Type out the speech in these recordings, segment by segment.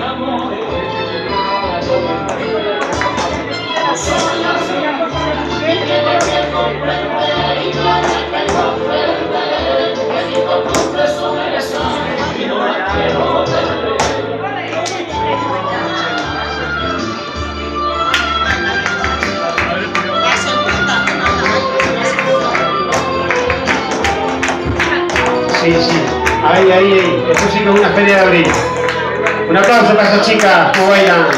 Sí, sí. Ahí, ahí, ahí. Esto sí que es una feria de abril. Un aplauso para esas chicas que bailan.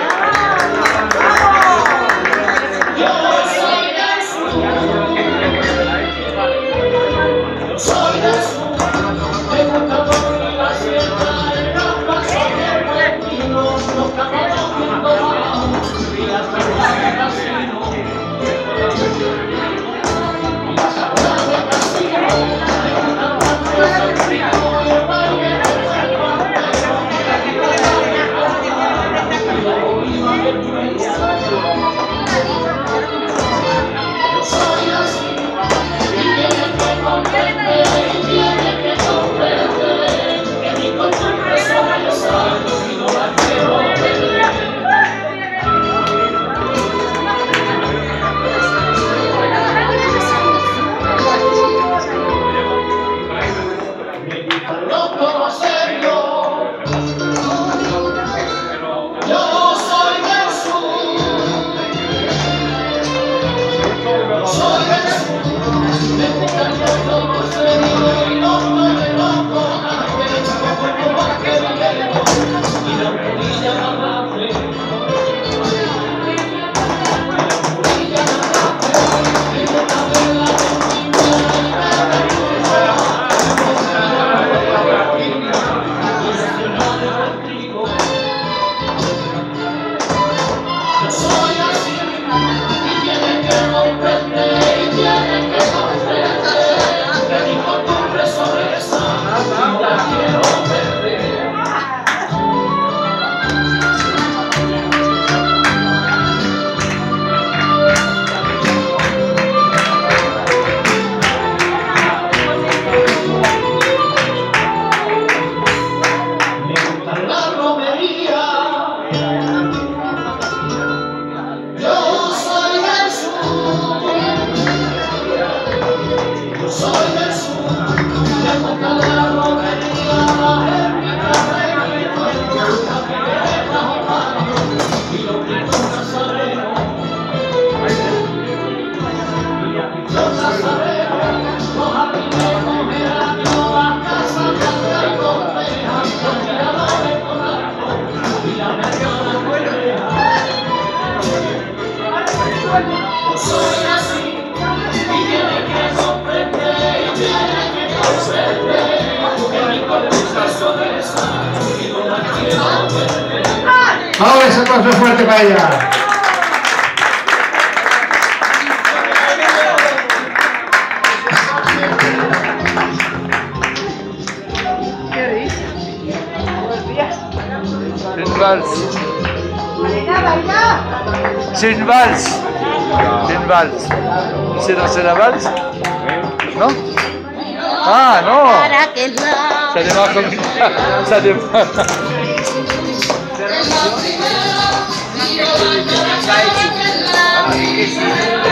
Ahora ese aplauso fuerte para ella. Sin vals. Sin vals. Sin vals. ¿Se no será vals? ¿No? Ah, no. Se le va a comenzar. Se le va a...